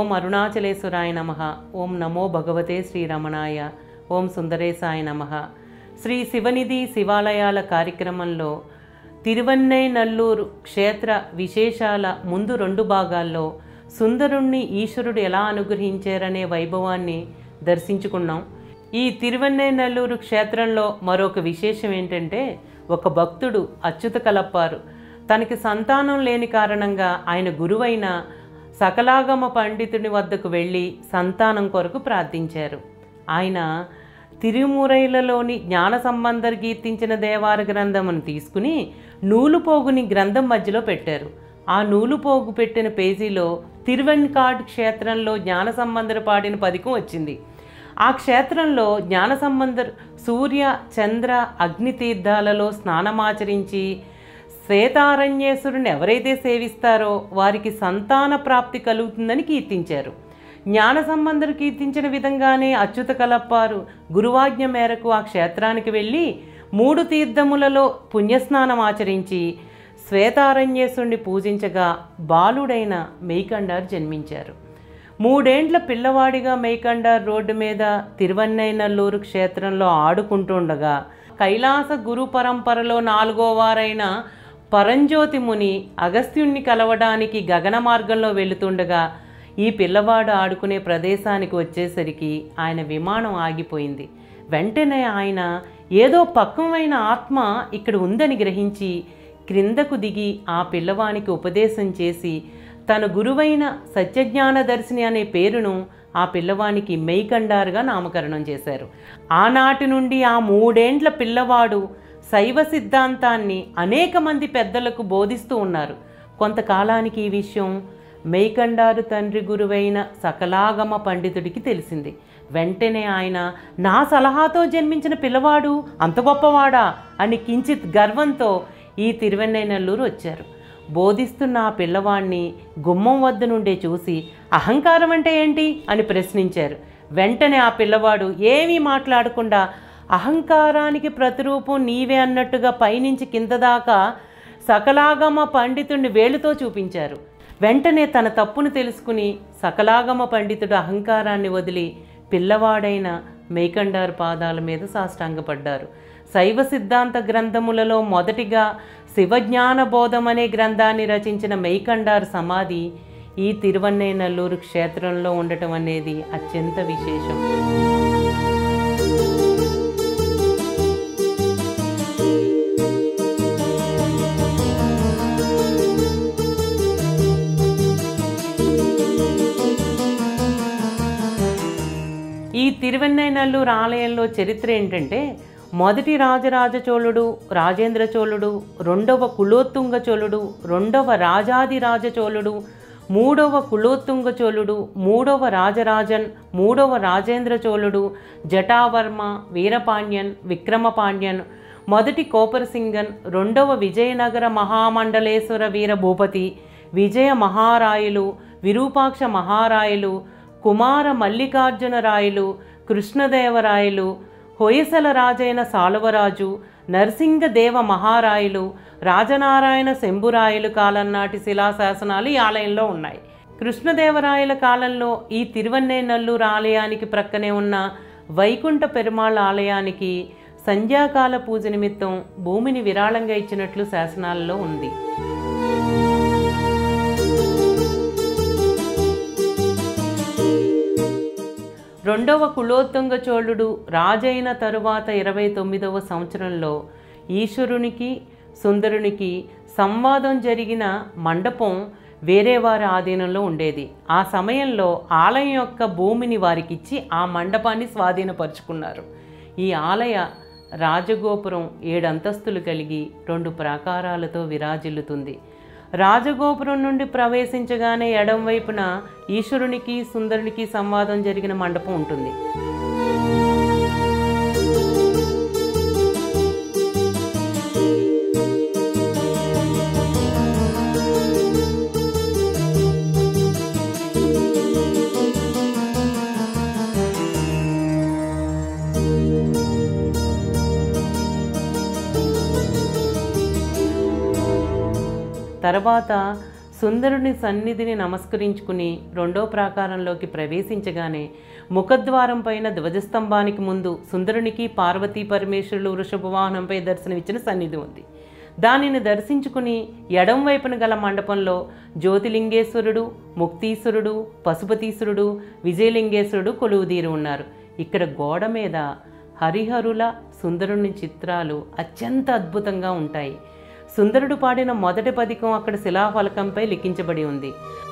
ఓం అరుణాచలేశ్వరాయ నమః. ఓం నమో భగవతే శ్రీరమణాయ. ఓం సుందరేశాయ నమః. శ్రీ శివనిధి శివాలయాల కార్యక్రమంలో తిరువన్నైనల్లూరు క్షేత్ర విశేషాల ముందు 2 భాగాల్లో సుందరుణ్ణి ఈశ్వరుడు ఎలా అనుగ్రహించారనే వైభవాన్ని దర్శించుకున్నాం. ఈ తిరువన్నైనల్లూరు క్షేత్రంలో మరొక విశేషం ఏంటంటే, ఒక భక్తుడు అచ్యుత కలప్పారు తనకి సంతానం లేని కారణంగా ఆయన గురువైన సకలాగమ పండితుని వద్దకు వెళ్ళి సంతానం కొరకు ప్రార్థించారు. ఆయన తిరుమురైలలోని జ్ఞాన సంబంధర్ కీర్తించిన దేవార గ్రంథమును తీసుకుని నూలుపోగుని గ్రంథం మధ్యలో పెట్టారు. ఆ నూలుపోగు పెట్టిన పేజీలో తిరువెన్కాడ్ క్షేత్రంలో జ్ఞాన సంబంధర్ పాడిన పదికం వచ్చింది. ఆ క్షేత్రంలో జ్ఞాన సంబంధర్ సూర్య చంద్ర అగ్ని తీర్థాలలో స్నానమాచరించి శ్వేతారణ్యేశ్వరుని ఎవరైతే సేవిస్తారో వారికి సంతాన ప్రాప్తి కలుగుతుందని కీర్తించారు. జ్ఞాన సంబంధులు కీర్తించిన విధంగానే అచ్యుత కలప్పారు గురువాజ్ఞ మేరకు ఆ క్షేత్రానికి వెళ్ళి 3 తీర్థములలో పుణ్యస్నానం ఆచరించి శ్వేతారణ్యేశ్వరుని పూజించగా బాలుడైన మెయికండార్ జన్మించారు. 3 ఏండ్ల పిల్లవాడిగా మెయికండార్ రోడ్డు మీద తిరువన్నైనల్లూరు క్షేత్రంలో ఆడుకుంటుండగా కైలాస గురు పరంపరలో 4వ వారైన పరంజ్యోతి ముని అగస్త్యుణ్ణి కలవడానికి గగన మార్గంలో వెళుతుండగా ఈ పిల్లవాడు ఆడుకునే ప్రదేశానికి వచ్చేసరికి ఆయన విమానం ఆగిపోయింది. వెంటనే ఆయన ఏదో పక్వమైన ఆత్మ ఇక్కడ ఉందని గ్రహించి క్రిందకు దిగి ఆ పిల్లవానికి ఉపదేశం చేసి తన గురువైన సత్యజ్ఞానదర్శిని అనే పేరును ఆ పిల్లవానికి మెయికండార్గా నామకరణం చేశారు. ఆనాటి నుండి ఆ 3 ఏండ్ల పిల్లవాడు శైవ సిద్ధాంతాన్ని అనేక మంది పెద్దలకు బోధిస్తూ ఉన్నారు. కొంతకాలానికి ఈ విషయం మెయికండారు తండ్రి గురువైన సకలాగమ పండితుడికి తెలిసింది. వెంటనే ఆయన నా సలహాతో జన్మించిన పిల్లవాడు అంత గొప్పవాడా అని కించిత్ గర్వంతో ఈ తిరువన్నైనల్లూరు వచ్చారు. బోధిస్తున్న ఆ పిల్లవాడిని గుమ్మం వద్ద నుండే చూసి అహంకారం అంటే ఏంటి అని ప్రశ్నించారు. వెంటనే ఆ పిల్లవాడు ఏమీ మాట్లాడకుండా అహంకారానికి ప్రతిరూపం నీవే అన్నట్టుగా పైనుంచి కింద దాకా సకలాగమ పండితుడిని వేలుతో చూపించారు. వెంటనే తన తప్పును తెలుసుకుని సకలాగమ పండితుడు అహంకారాన్ని వదిలి పిల్లవాడైన మెయికండార్ పాదాల మీద సాష్టాంగపడ్డారు. శైవ సిద్ధాంత గ్రంథములలో మొదటిగా శివజ్ఞాన బోధం అనే గ్రంథాన్ని రచించిన మెయికండార్ సమాధి ఈ తిరువన్నైనల్లూరు క్షేత్రంలో ఉండటం అనేది అత్యంత విశేషం. ఈ తిరువన్నైనల్లూరు ఆలయంలో చరిత్ర ఏంటంటే, మొదటి రాజరాజ చోళుడు రాజేంద్ర చోళుడు, 2వ కులోత్తుంగ చోళుడు, 2వ రాజాదిరాజ చోళుడు, 3వ కులోత్తుంగ చోళుడు, 3వ రాజరాజన్, 3వ రాజేంద్ర చోళుడు, జటావర్మ, వీరపాండ్యన్, విక్రమపాండ్యన్, మొదటి కోపరసింగన్, 2వ విజయనగర మహామండలేశ్వర వీరభూపతి, విజయ మహారాయులు, విరూపాక్ష మహారాయులు, కుమార మల్లికార్జున రాయలు, కృష్ణదేవరాయలు, హొయసల రాజైన సాలువరాజు, నరసింగదేవ మహారాయలు, రాజనారాయణ శంభురాయలు కాలం నాటి శిలాశాసనాలు ఈ ఆలయంలో ఉన్నాయి. కృష్ణదేవరాయల కాలంలో ఈ తిరువన్నైనల్లూరు ఆలయానికి ప్రక్కనే ఉన్న వైకుంఠ పెరుమాళ్ ఆలయానికి సంధ్యాకాల పూజ నిమిత్తం భూమిని విరాళంగా ఇచ్చినట్లు శాసనాలలో ఉంది. 2వ కులోత్తుంగ చోళుడు రాజైన తరువాత 29వ సంవత్సరంలో ఈశ్వరునికి సుందరునికి సంవాదం జరిగిన మండపం వేరే వారి ఆధీనంలో ఉండేది. ఆ సమయంలో ఆలయం యొక్క భూమిని వారికిచ్చి ఆ మండపాన్ని స్వాధీనపరుచుకున్నారు. ఈ ఆలయ రాజగోపురం 7 అంతస్తులు కలిగి 2 ప్రాకారాలతో విరాజిల్లుతుంది. రాజగోపురం నుండి ప్రవేశించగానే ఎడం వైపున ఈశ్వరునికి సుందరునికి సంవాదం జరిగిన మండపం ఉంటుంది. తర్వాత సుందరుని సన్నిధిని నమస్కరించుకుని రెండో ప్రాకారంలోకి ప్రవేశించగానే ముఖద్వారం పైన ధ్వజస్తంభానికి ముందు సుందరునికి పార్వతీ పరమేశ్వరులు వృషభ వాహనంపై దర్శనమిచ్చిన సన్నిధి ఉంది. దానిని దర్శించుకుని ఎడం వైపున గల మండపంలో జ్యోతిలింగేశ్వరుడు, ముక్తీశ్వరుడు, పశుపతీశ్వరుడు, విజయలింగేశ్వరుడు కొలువుదీరి ఉన్నారు. ఇక్కడ గోడ మీద హరిహరుల సుందరుని చిత్రాలు అత్యంత అద్భుతంగా ఉంటాయి. సుందరుడు పాడిన మొదటి పదికం అక్కడ శిలాఫలకంపై లిఖించబడి ఉంది.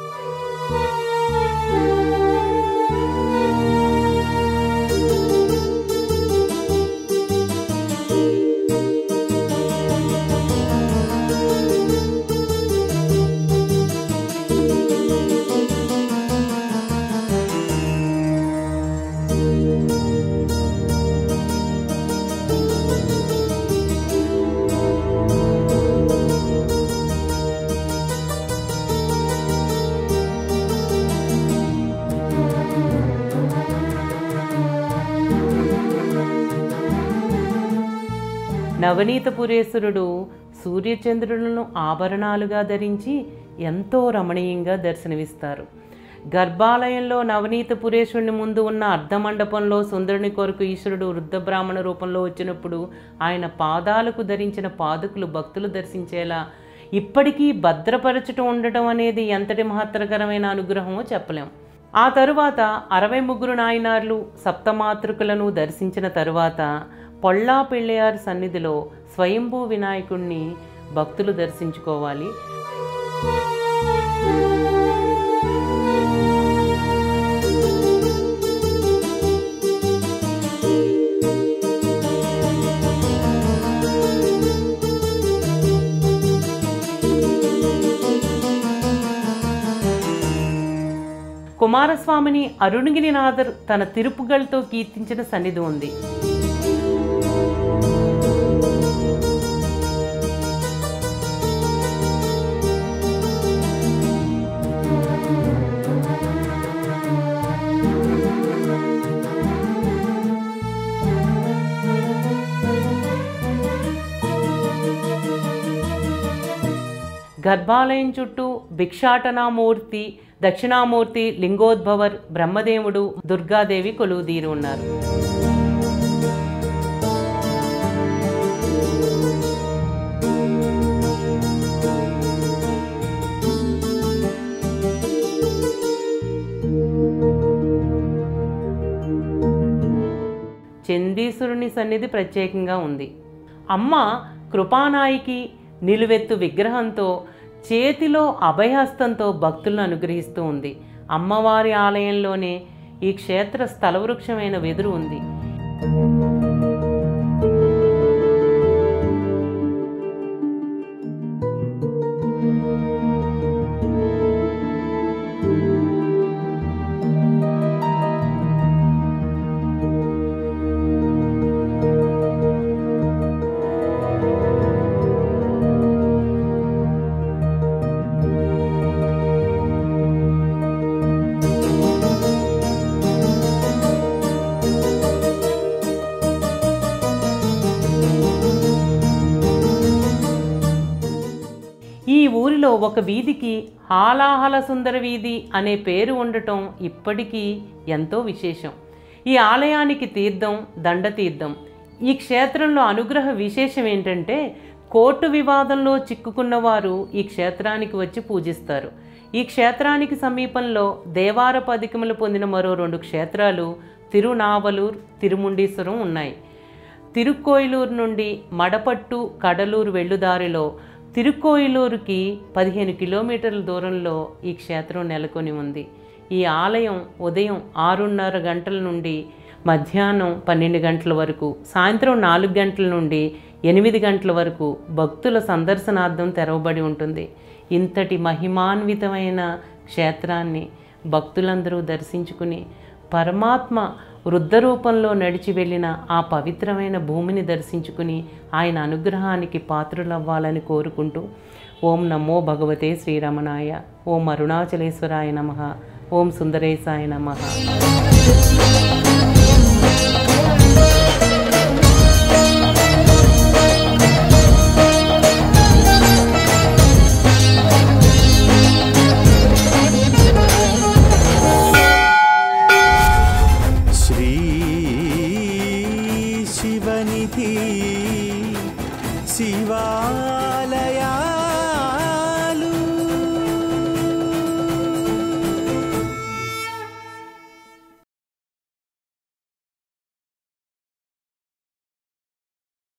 నవనీతపురేశ్వరుడు సూర్యచంద్రులను ఆభరణాలుగా ధరించి ఎంతో రమణీయంగా దర్శనమిస్తారు. గర్భాలయంలో నవనీతపురేశ్వరుని ముందు ఉన్న అర్ధమండపంలో సుందరుని కొరకు ఈశ్వరుడు వృద్ధ బ్రాహ్మణ రూపంలో వచ్చినప్పుడు ఆయన పాదాలకు ధరించిన పాదుకులు భక్తులు దర్శించేలా ఇప్పటికీ భద్రపరచుట ఉండటం అనేది ఎంతటి మహత్తరకరమైన అనుగ్రహమో చెప్పలేం. ఆ తరువాత 63 నాయనార్లు సప్తమాతృకులను దర్శించిన తరువాత పొళ్ళా పెళ్ళయార్ సన్నిధిలో స్వయంభూ వినాయకుణ్ణి భక్తులు దర్శించుకోవాలి. కుమారస్వామిని అరుణగిరినాథర్ తన తిరుపుగలతో కీర్తించిన సన్నిధి ఉంది. గర్భాలయం చుట్టూ భిక్షాటనామూర్తి, దక్షిణామూర్తి, లింగోద్భవర్, బ్రహ్మదేవుడు, దుర్గాదేవి కొలువుదీరి ఉన్నారు. చందీశ్వరుని సన్నిధి ప్రత్యేకంగా ఉంది. అమ్మ కృపానాయికి నిలువెత్తు విగ్రహంతో చేతిలో అభయహస్తంతో భక్తులను అనుగ్రహిస్తూ ఉంది. అమ్మవారి ఆలయంలోనే ఈ క్షేత్ర స్థలవృక్షమైన వెదురు ఉంది. ఈ ఊరిలో ఒక వీధికి హాలాహల సుందర వీధి అనే పేరు ఉండటం ఇప్పటికీ ఎంతో విశేషం. ఈ ఆలయానికి తీర్థం దండతీర్థం. ఈ క్షేత్రంలో అనుగ్రహ విశేషం ఏంటంటే కోర్టు వివాదంలో చిక్కుకున్నవారు ఈ క్షేత్రానికి వచ్చి పూజిస్తారు. ఈ క్షేత్రానికి సమీపంలో దేవార పదికములు పొందిన మరో 2 క్షేత్రాలు తిరునావలూర్, తిరుముండీశ్వరం ఉన్నాయి. తిరుక్కోయిలూరు నుండి మడపట్టు, కడలూరు వెళ్లుదారిలో తిరుక్కోయిలూరుకి 15 కిలోమీటర్ల దూరంలో ఈ క్షేత్రం నెలకొని ఉంది. ఈ ఆలయం ఉదయం 6:30 గంటల నుండి మధ్యాహ్నం 12 గంటల వరకు, సాయంత్రం 4 గంటల నుండి 8 గంటల వరకు భక్తుల సందర్శనార్థం తెరవబడి ఉంటుంది. ఇంతటి మహిమాన్వితమైన క్షేత్రాన్ని భక్తులందరూ దర్శించుకుని పరమాత్మ వృద్ధ రూపంలో నడిచి వెళ్ళిన ఆ పవిత్రమైన భూమిని దర్శించుకుని ఆయన అనుగ్రహానికి పాత్రులవ్వాలని కోరుకుంటూ ఓం నమో భగవతే శ్రీరమణాయ, ఓం అరుణాచలేశ్వరాయ నమః, ఓం సుందరేశాయ నమః. శివా